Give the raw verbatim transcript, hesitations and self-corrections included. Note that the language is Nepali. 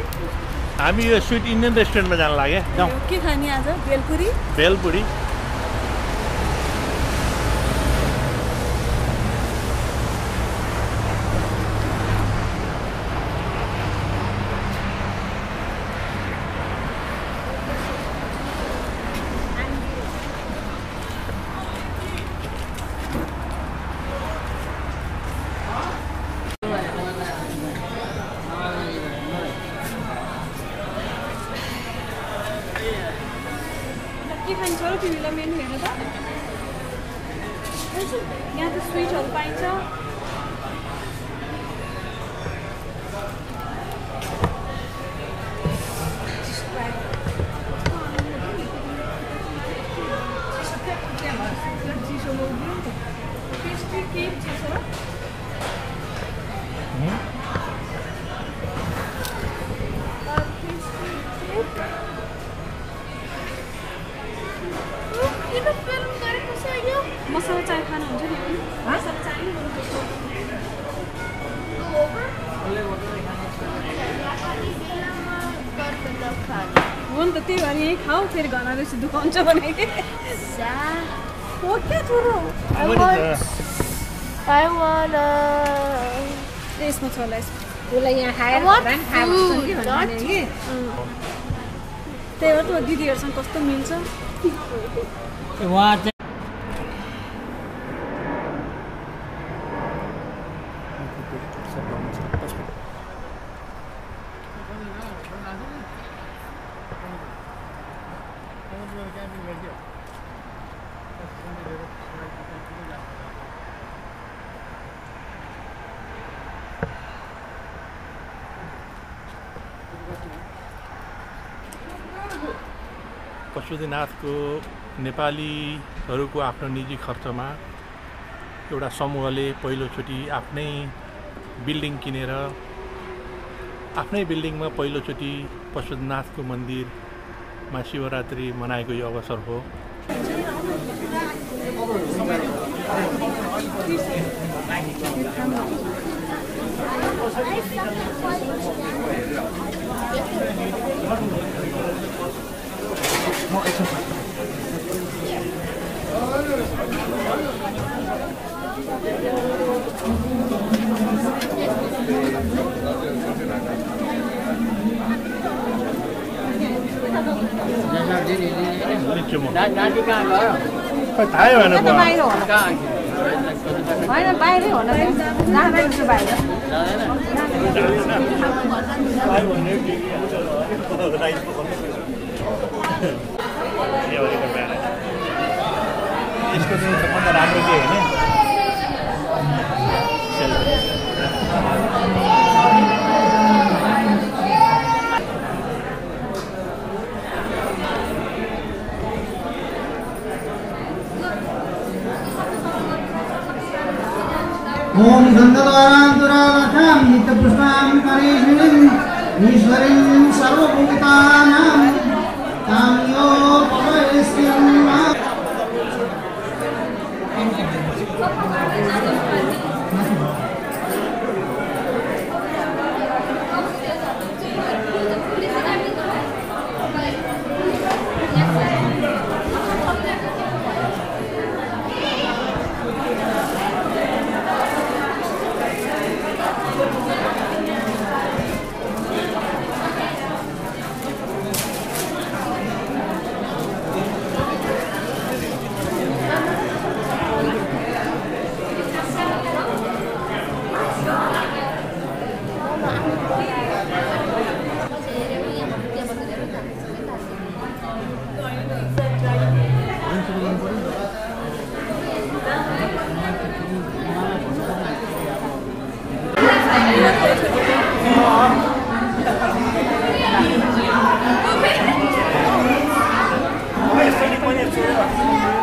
हामी यो स्विट इन्डियन रेस्टुरेन्टमा जान लाग्यो जाउँ के खाने आज भेलपुरी भेलपुरी के खान्छ र तिमीलाई मेनु हेर्न त यहाँ त स्विटहरू पाइन्छ पेस्ट्री केक छ सर मसाला चाय खानुहुन्छ नि मसाला चाय नि गर्नुपर्छ हो नि त त्यही भएर यहीँ खाऊ फेरि घरमा बेसी दुखाउँछ भने कि हो क्या छोरो यसमा छ होला उसलाई यहाँ खाएर त्यही हो त दिदीहरूसँग कस्तो मिल्छ पशुपतिनाथको नेपालीहरूको आफ्नो निजी खर्चमा एउटा समूहले पहिलोचोटि आफ्नै बिल्डिङ किनेर आफ्नै बिल्डिङमा पहिलोचोटि पशुपतिनाथको मन्दिरमा शिवरात्रि मनाएको यो अवसर हो। नानी कहाँ गयो? थाहै भएन होइन बाहिरै हो न जाँदैछु बाहिर यसको चाहिँ सबभन्दा राम्रो के होइन ओम गंधद्वारान्तरावतां नित्यपुष्पां करेष्णिं ईश्वरीं सर्वभूतानां ताम्यो पवयस्यं Thank you.